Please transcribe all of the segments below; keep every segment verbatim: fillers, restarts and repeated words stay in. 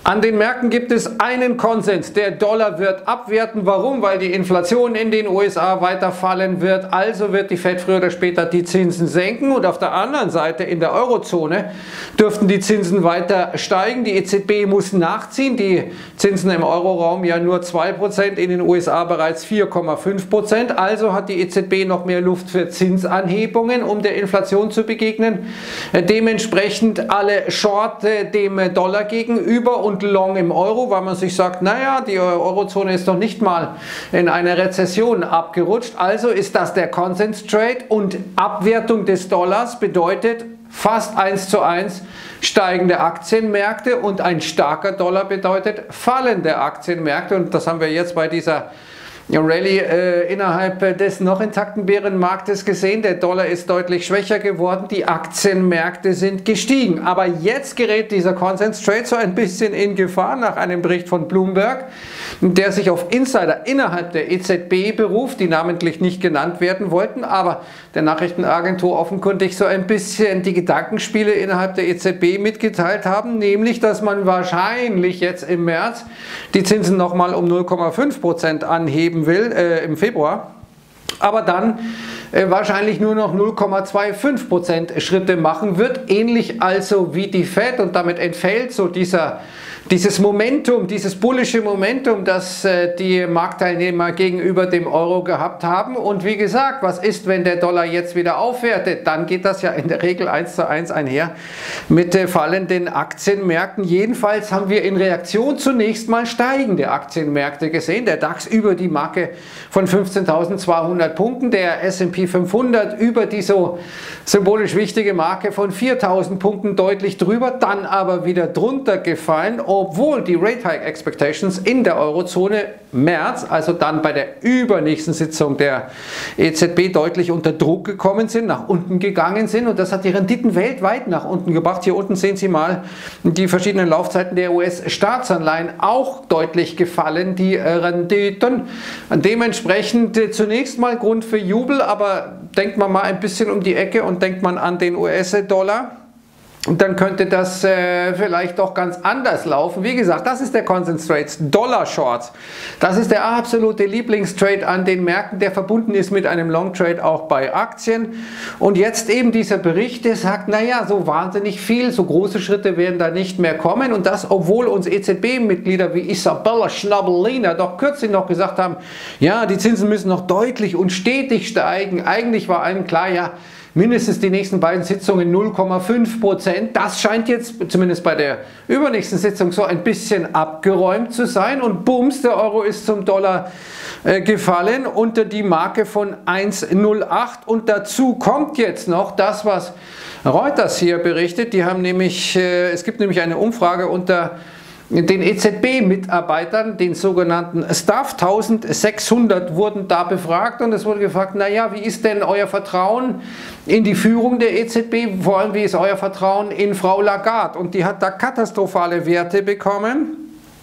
An den Märkten gibt es einen Konsens, der Dollar wird abwerten. Warum? Weil die Inflation in den U S A weiter fallen wird, also wird die Fed früher oder später die Zinsen senken und auf der anderen Seite in der Eurozone dürften die Zinsen weiter steigen. Die E Z B muss nachziehen, die Zinsen im Euroraum ja nur zwei Prozent, in den U S A bereits vier Komma fünf Prozent, also hat die E Z B noch mehr Luft für Zinsanhebungen, um der Inflation zu begegnen. Dementsprechend alle Short dem Dollar gegenüber und und Long im Euro, weil man sich sagt, naja, die Eurozone ist doch nicht mal in eine Rezession abgerutscht. Also ist das der Konsens-Trade und Abwertung des Dollars bedeutet fast eins zu eins steigende Aktienmärkte und ein starker Dollar bedeutet fallende Aktienmärkte und das haben wir jetzt bei dieser Rallye äh, innerhalb des noch intakten Bärenmarktes gesehen. Der Dollar ist deutlich schwächer geworden, die Aktienmärkte sind gestiegen. Aber jetzt gerät dieser Konsens-Trade so ein bisschen in Gefahr nach einem Bericht von Bloomberg, der sich auf Insider innerhalb der E Z B beruft, die namentlich nicht genannt werden wollten, aber der Nachrichtenagentur offenkundig so ein bisschen die Gedankenspiele innerhalb der E Z B mitgeteilt haben, nämlich, dass man wahrscheinlich jetzt im März die Zinsen nochmal um null Komma fünf Prozent anheben will, äh, im Februar, aber dann äh, wahrscheinlich nur noch null Komma fünfundzwanzig Prozent Schritte machen wird, ähnlich also wie die Fed, und damit entfällt so dieser Dieses Momentum, dieses bullische Momentum, das äh, die Marktteilnehmer gegenüber dem Euro gehabt haben. Und wie gesagt, was ist, wenn der Dollar jetzt wieder aufwertet? Dann geht das ja in der Regel eins zu eins einher mit äh, fallenden Aktienmärkten. Jedenfalls haben wir in Reaktion zunächst mal steigende Aktienmärkte gesehen. Der DAX über die Marke von fünfzehntausendzweihundert Punkten, der S und P fünfhundert über die so symbolisch wichtige Marke von viertausend Punkten deutlich drüber, dann aber wieder drunter gefallen, obwohl die Rate Hike Expectations in der Eurozone März, also dann bei der übernächsten Sitzung der E Z B, deutlich unter Druck gekommen sind, nach unten gegangen sind, und das hat die Renditen weltweit nach unten gebracht. Hier unten sehen Sie mal die verschiedenen Laufzeiten der U S-Staatsanleihen, auch deutlich gefallen, die Renditen. Dementsprechend zunächst mal Grund für Jubel, aber denkt man mal ein bisschen um die Ecke und denkt man an den U S-Dollar. Und dann könnte das äh, vielleicht doch ganz anders laufen. Wie gesagt, das ist der Konsens-Trade, Dollar Shorts. Das ist der absolute Lieblingstrade an den Märkten, der verbunden ist mit einem Long-Trade auch bei Aktien. Und jetzt eben dieser Bericht, der sagt, naja, so wahnsinnig viel, so große Schritte werden da nicht mehr kommen. Und das, obwohl uns E Z B-Mitglieder wie Isabella Schnabeliner doch kürzlich noch gesagt haben, ja, die Zinsen müssen noch deutlich und stetig steigen. Eigentlich war allen klar, ja, mindestens die nächsten beiden Sitzungen null Komma fünf Prozent. Das scheint jetzt zumindest bei der übernächsten Sitzung so ein bisschen abgeräumt zu sein. Und bums, der Euro ist zum Dollar äh, gefallen unter die Marke von eins Komma null acht. Und dazu kommt jetzt noch das, was Reuters hier berichtet. Die haben nämlich, äh, es gibt nämlich eine Umfrage unter den E Z B-Mitarbeitern, den sogenannten Staff, eintausendsechshundert wurden da befragt, und es wurde gefragt, naja, wie ist denn euer Vertrauen in die Führung der E Z B, vor allem wie ist euer Vertrauen in Frau Lagarde? Und die hat da katastrophale Werte bekommen,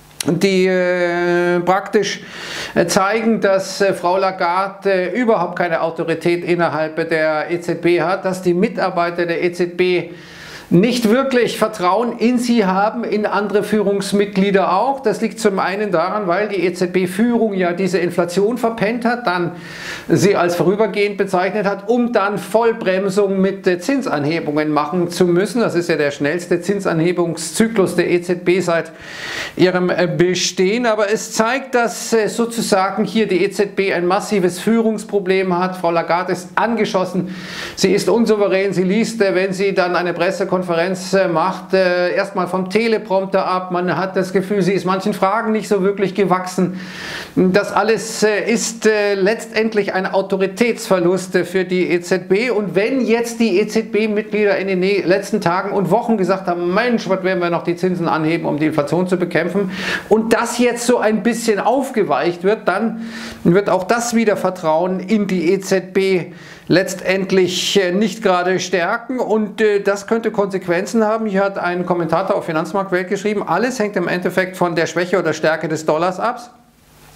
die äh, praktisch äh, zeigen, dass äh, Frau Lagarde äh, überhaupt keine Autorität innerhalb der E Z B hat, dass die Mitarbeiter der E Z B nicht wirklich Vertrauen in sie haben, in andere Führungsmitglieder auch. Das liegt zum einen daran, weil die E Z B-Führung ja diese Inflation verpennt hat, dann sie als vorübergehend bezeichnet hat, um dann Vollbremsung mit Zinsanhebungen machen zu müssen. Das ist ja der schnellste Zinsanhebungszyklus der E Z B seit ihrem Bestehen. Aber es zeigt, dass sozusagen hier die E Z B ein massives Führungsproblem hat. Frau Lagarde ist angeschossen, sie ist unsouverän, sie liest, wenn sie dann eine Pressekonferenz Konferenz macht, äh, erstmal vom Teleprompter ab. Man hat das Gefühl, sie ist manchen Fragen nicht so wirklich gewachsen. Das alles äh, ist äh, letztendlich ein Autoritätsverlust äh, für die E Z B. Und wenn jetzt die E Z B-Mitglieder in den letzten Tagen und Wochen gesagt haben, Mensch, was werden wir noch die Zinsen anheben, um die Inflation zu bekämpfen, und das jetzt so ein bisschen aufgeweicht wird, dann wird auch das wieder Vertrauen in die E Z B letztendlich nicht gerade stärken, und äh, das könnte Konsequenzen haben. Hier hat ein Kommentator auf Finanzmarktwelt geschrieben, alles hängt im Endeffekt von der Schwäche oder Stärke des Dollars ab.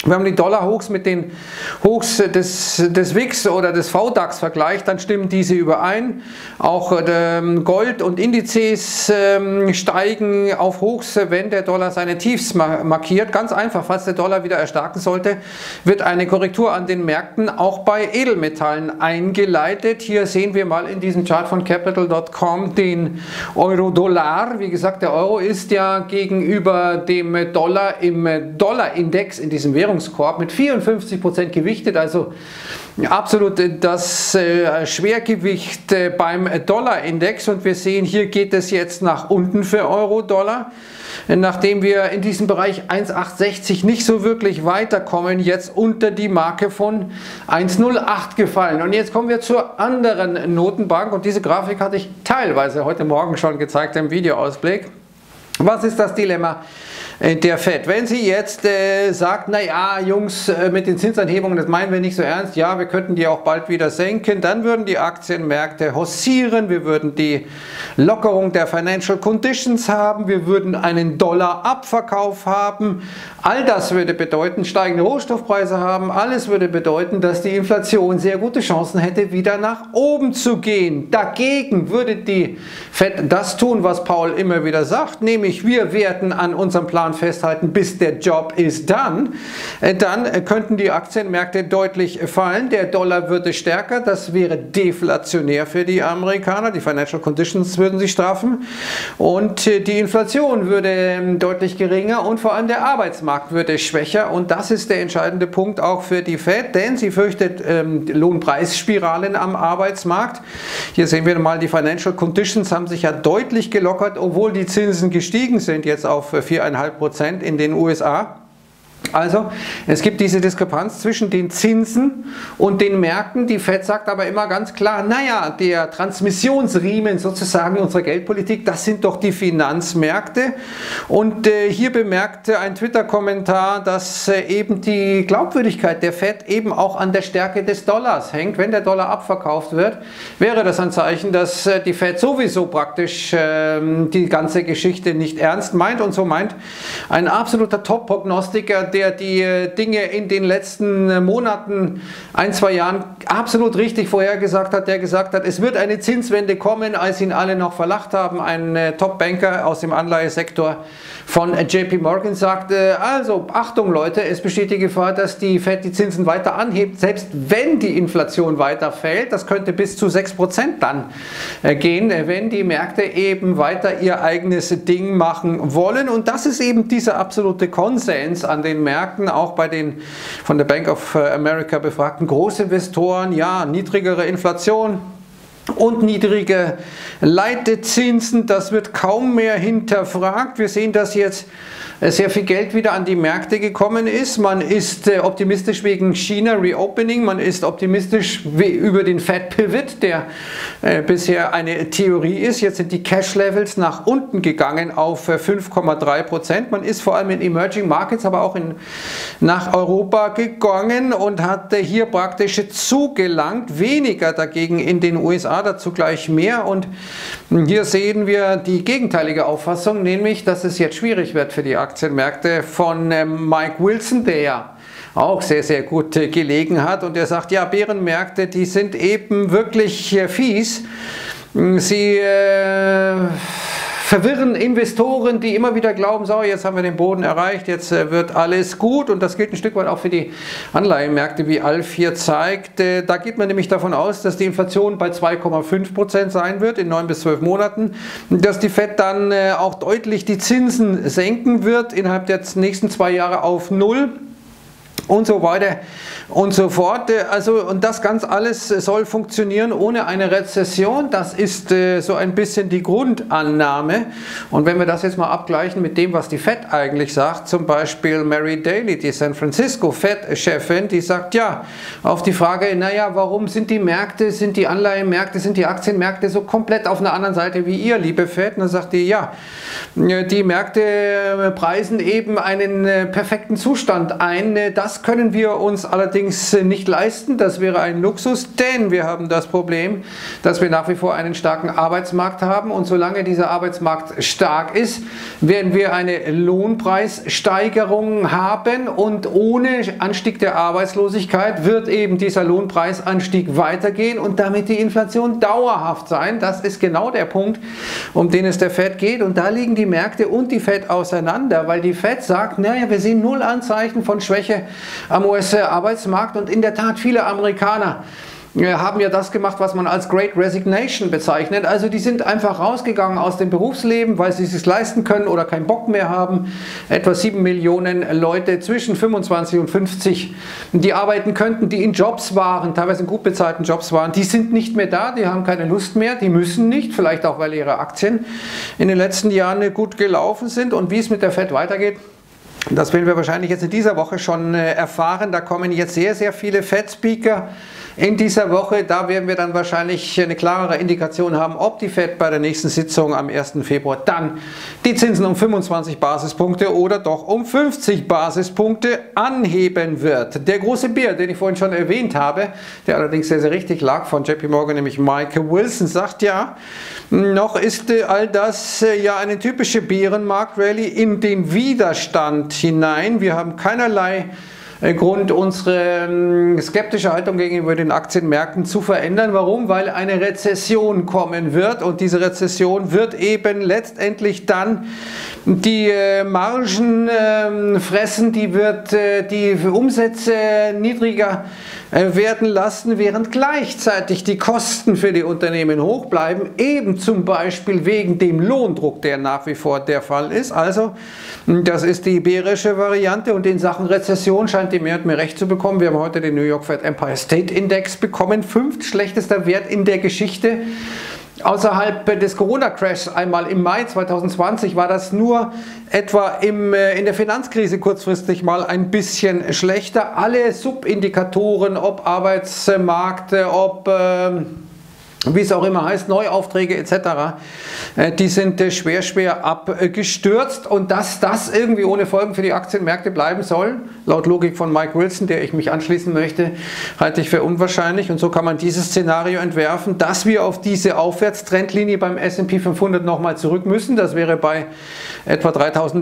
Wenn man die Dollar-Hochs mit den Hochs des, des W I X oder des V DAX vergleicht, dann stimmen diese überein. Auch äh, Gold und Indizes äh, steigen auf Hochs, wenn der Dollar seine Tiefs markiert. Ganz einfach, falls der Dollar wieder erstarken sollte, wird eine Korrektur an den Märkten auch bei Edelmetallen eingeleitet. Hier sehen wir mal in diesem Chart von Capital Punkt com den Euro-Dollar. Wie gesagt, der Euro ist ja gegenüber dem Dollar im Dollar-Index, in diesem Währungskorb, mit vierundfünfzig Prozent gewichtet, also absolut das äh, Schwergewicht äh, beim Dollar-Index, und wir sehen, hier geht es jetzt nach unten für Euro-Dollar. Nachdem wir in diesem Bereich eins Komma achthundertsechzig nicht so wirklich weiterkommen, jetzt unter die Marke von eins Komma null acht gefallen. Und jetzt kommen wir zur anderen Notenbank, und diese Grafik hatte ich teilweise heute Morgen schon gezeigt im Videoausblick. Was ist das Dilemma der Fed? Wenn sie jetzt äh, sagt, naja, Jungs, äh, mit den Zinsanhebungen, das meinen wir nicht so ernst, ja, wir könnten die auch bald wieder senken, dann würden die Aktienmärkte haussieren, wir würden die Lockerung der Financial Conditions haben, wir würden einen Dollar-Abverkauf haben. All das würde bedeuten, steigende Rohstoffpreise haben, alles würde bedeuten, dass die Inflation sehr gute Chancen hätte, wieder nach oben zu gehen. Dagegen würde die Fed das tun, was Paul immer wieder sagt, nämlich wir werden an unserem Plan festhalten, bis der Job ist done. Dann könnten die Aktienmärkte deutlich fallen, der Dollar würde stärker, das wäre deflationär für die Amerikaner, die Financial Conditions würden sich straffen und die Inflation würde deutlich geringer und vor allem der Arbeitsmarkt würde schwächer, und das ist der entscheidende Punkt auch für die Fed, denn sie fürchtet ähm, Lohnpreisspiralen am Arbeitsmarkt. Hier sehen wir mal, die Financial Conditions haben sich ja deutlich gelockert, obwohl die Zinsen gestiegen sind, jetzt auf vier Komma fünf Prozent in den U S A. Also, es gibt diese Diskrepanz zwischen den Zinsen und den Märkten. Die Fed sagt aber immer ganz klar, naja, der Transmissionsriemen sozusagen unserer Geldpolitik, das sind doch die Finanzmärkte. Und äh, hier bemerkte ein Twitter-Kommentar, dass äh, eben die Glaubwürdigkeit der Fed eben auch an der Stärke des Dollars hängt. Wenn der Dollar abverkauft wird, wäre das ein Zeichen, dass äh, die Fed sowieso praktisch äh, die ganze Geschichte nicht ernst meint, und so meint ein absoluter Top-Prognostiker, der die Dinge in den letzten Monaten, ein, zwei Jahren absolut richtig vorhergesagt hat, der gesagt hat, es wird eine Zinswende kommen, als ihn alle noch verlacht haben. Ein Top-Banker aus dem Anleihesektor von J P Morgan sagte, also Achtung Leute, es besteht die Gefahr, dass die Fed die Zinsen weiter anhebt, selbst wenn die Inflation weiter fällt. Das könnte bis zu sechs Prozent dann gehen, wenn die Märkte eben weiter ihr eigenes Ding machen wollen. Und das ist eben dieser absolute Konsens an den Märkten, auch bei den von der Bank of America befragten Großinvestoren. Ja, niedrigere Inflation und niedrige Leitzinsen, das wird kaum mehr hinterfragt. Wir sehen, dass jetzt sehr viel Geld wieder an die Märkte gekommen ist. Man ist optimistisch wegen China Reopening, man ist optimistisch über den Fed Pivot, der äh, bisher eine Theorie ist. Jetzt sind die Cash Levels nach unten gegangen auf fünf Komma drei Prozent. Man ist vor allem in Emerging Markets, aber auch in, nach Europa gegangen und hat äh, hier praktisch zugelangt, weniger dagegen in den U S A, dazu gleich mehr. Und hier sehen wir die gegenteilige Auffassung, nämlich, dass es jetzt schwierig wird für die Aktienmärkte, von Mike Wilson, der ja auch sehr, sehr gut gelegen hat. Und er sagt, ja, Bärenmärkte, die sind eben wirklich fies. Sie äh, verwirren Investoren, die immer wieder glauben, so, jetzt haben wir den Boden erreicht, jetzt äh, wird alles gut. Und das gilt ein Stück weit auch für die Anleihenmärkte, wie Alf hier zeigt. Äh, da geht man nämlich davon aus, dass die Inflation bei zwei Komma fünf Prozent sein wird in neun bis zwölf Monaten, dass die Fed dann äh, auch deutlich die Zinsen senken wird innerhalb der nächsten zwei Jahre auf null. Und so weiter und so fort. Also, und das ganz alles soll funktionieren ohne eine Rezession. Das ist äh, so ein bisschen die Grundannahme. Und wenn wir das jetzt mal abgleichen mit dem, was die Fed eigentlich sagt, zum Beispiel Mary Daly, die San Francisco Fed-Chefin, die sagt ja auf die Frage, naja, warum sind die Märkte, sind die Anleihenmärkte, sind die Aktienmärkte so komplett auf einer anderen Seite wie ihr, liebe Fed? Und dann sagt die, ja, die Märkte preisen eben einen perfekten Zustand ein. Das Das können wir uns allerdings nicht leisten. Das wäre ein Luxus, denn wir haben das Problem, dass wir nach wie vor einen starken Arbeitsmarkt haben. Und solange dieser Arbeitsmarkt stark ist, werden wir eine Lohnpreissteigerung haben. Und ohne Anstieg der Arbeitslosigkeit wird eben dieser Lohnpreisanstieg weitergehen und damit die Inflation dauerhaft sein. Das ist genau der Punkt, um den es der Fed geht. Und da liegen die Märkte und die Fed auseinander, weil die Fed sagt, naja, wir sehen null Anzeichen von Schwäche am U S-Arbeitsmarkt. Und in der Tat, viele Amerikaner haben ja das gemacht, was man als Great Resignation bezeichnet. Also die sind einfach rausgegangen aus dem Berufsleben, weil sie es sich leisten können oder keinen Bock mehr haben. Etwa sieben Millionen Leute zwischen fünfundzwanzig und fünfzig, die arbeiten könnten, die in Jobs waren, teilweise in gut bezahlten Jobs waren, die sind nicht mehr da, die haben keine Lust mehr, die müssen nicht, vielleicht auch, weil ihre Aktien in den letzten Jahren gut gelaufen sind. Und wie es mit der Fed weitergeht, das werden wir wahrscheinlich jetzt in dieser Woche schon erfahren. Da kommen jetzt sehr, sehr viele Fed-Speaker in dieser Woche. Da werden wir dann wahrscheinlich eine klarere Indikation haben, ob die Fed bei der nächsten Sitzung am ersten Februar dann die Zinsen um fünfundzwanzig Basispunkte oder doch um fünfzig Basispunkte anheben wird. Der große Bär, den ich vorhin schon erwähnt habe, der allerdings sehr, sehr richtig lag von J P Morgan, nämlich Mike Wilson, sagt ja, noch ist all das ja eine typische Bärenmarkt-Rallye in den Widerstand hinein. Wir haben keinerlei Grund, unsere skeptische Haltung gegenüber den Aktienmärkten zu verändern. Warum? Weil eine Rezession kommen wird und diese Rezession wird eben letztendlich dann die Margen fressen, die wird die Umsätze niedriger werden lassen, während gleichzeitig die Kosten für die Unternehmen hoch bleiben, eben zum Beispiel wegen dem Lohndruck, der nach wie vor der Fall ist. Also das ist die bärische Variante und in Sachen Rezession scheint die Mehrheit mir recht zu bekommen. Wir haben heute den New York Fed Empire State Index bekommen, fünftschlechtester Wert in der Geschichte. Außerhalb des Corona-Crashs einmal im Mai zweitausendzwanzig war das nur etwa im, in der Finanzkrise kurzfristig mal ein bisschen schlechter. Alle Subindikatoren, ob Arbeitsmarkt, ob äh, wie es auch immer heißt, Neuaufträge et cetera, die sind schwer, schwer abgestürzt und dass das irgendwie ohne Folgen für die Aktienmärkte bleiben soll, laut Logik von Mike Wilson, der ich mich anschließen möchte, halte ich für unwahrscheinlich und so kann man dieses Szenario entwerfen, dass wir auf diese Aufwärtstrendlinie beim S und P fünfhundert nochmal zurück müssen, das wäre bei etwa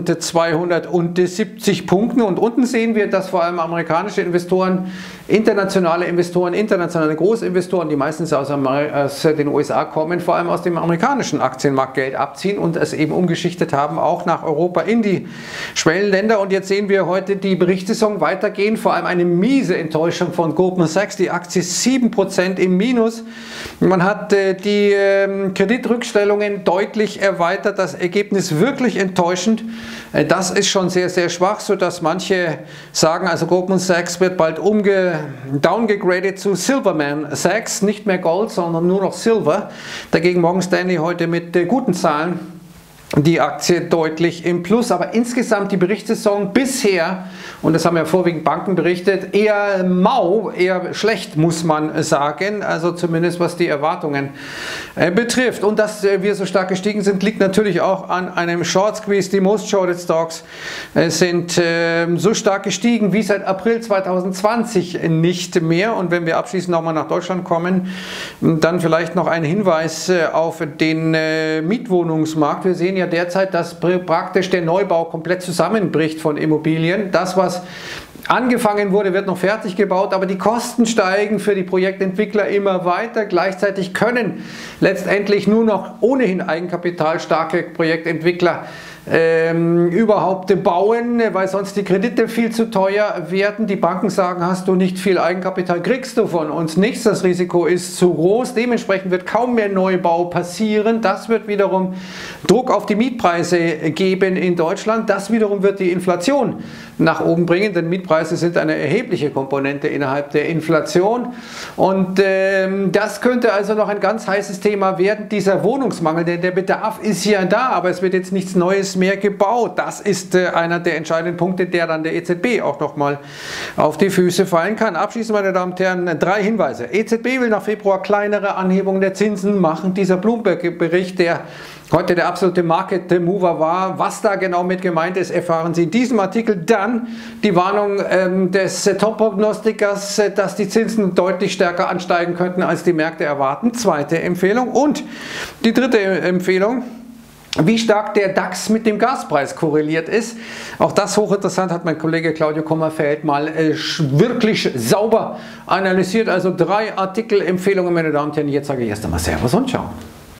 dreitausendzweihundertsiebzig Punkten und unten sehen wir, dass vor allem amerikanische Investoren, internationale Investoren, internationale Großinvestoren, die meistens aus, aus den U S A kommen, vor allem aus dem amerikanischen Aktienmarkt Geld abziehen und es eben umgeschichtet haben, auch nach Europa in die Schwellenländer. Und jetzt sehen wir heute die Berichtssaison weitergehen, vor allem eine miese Enttäuschung von Goldman Sachs, die Aktie sieben Prozent im Minus. Man hat äh, die äh, Kreditrückstellungen deutlich erweitert, das Ergebnis wirklich enttäuschend. Äh, das ist schon sehr, sehr schwach, sodass manche sagen, also Goldman Sachs wird bald umge downgegradet zu Silverman Sachs, nicht mehr Gold, sondern nur noch Silver. Dagegen Morgan Stanley heute mit äh, guten Zahlen. Die Aktie deutlich im Plus, aber insgesamt die Berichtssaison bisher, und das haben ja vorwiegend Banken berichtet, eher mau, eher schlecht, muss man sagen, also zumindest was die Erwartungen äh, betrifft. Und dass äh, wir so stark gestiegen sind, liegt natürlich auch an einem Short Squeeze. Die Most Shorted Stocks äh, sind äh, so stark gestiegen wie seit April zweitausendzwanzig nicht mehr. Und wenn wir abschließend nochmal nach Deutschland kommen, dann vielleicht noch ein Hinweis äh, auf den äh, Mietwohnungsmarkt. Wir sehen ja derzeit, dass praktisch der Neubau komplett zusammenbricht von Immobilien. Das, was angefangen wurde, wird noch fertig gebaut, aber die Kosten steigen für die Projektentwickler immer weiter. Gleichzeitig können letztendlich nur noch ohnehin eigenkapitalstarke Projektentwickler Ähm, überhaupt bauen, weil sonst die Kredite viel zu teuer werden. Die Banken sagen, hast du nicht viel Eigenkapital, kriegst du von uns nichts. Das Risiko ist zu groß. Dementsprechend wird kaum mehr Neubau passieren. Das wird wiederum Druck auf die Mietpreise geben in Deutschland. Das wiederum wird die Inflation nach oben bringen, denn Mietpreise sind eine erhebliche Komponente innerhalb der Inflation. Und ähm, das könnte also noch ein ganz heißes Thema werden, dieser Wohnungsmangel, denn der Bedarf ist ja da, aber es wird jetzt nichts Neues mehr gebaut. Das ist äh, einer der entscheidenden Punkte, der dann der E Z B auch nochmal auf die Füße fallen kann. Abschließend, meine Damen und Herren, drei Hinweise. E Z B will nach Februar kleinere Anhebungen der Zinsen machen. Dieser Bloomberg-Bericht, der heute der absolute Market Mover war. Was da genau mit gemeint ist, erfahren Sie in diesem Artikel. Dann die Warnung ähm, des äh, Top-Prognostikers, äh, dass die Zinsen deutlich stärker ansteigen könnten, als die Märkte erwarten. Zweite Empfehlung. Und die dritte Empfehlung: Wie stark der DAX mit dem Gaspreis korreliert ist. Auch das hochinteressant, hat mein Kollege Claudio Kummerfeld mal äh, wirklich sauber analysiert. Also drei Artikelempfehlungen, meine Damen und Herren. Jetzt sage ich erst einmal Servus und Ciao.